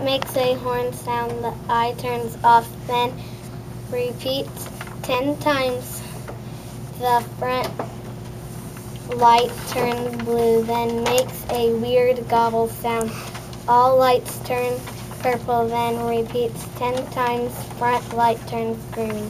That makes a horn sound. The eye turns off, then repeats 10 times. The front light turns blue, then makes a weird gobble sound. All lights turn purple, then repeats 10 times. Front light turns green.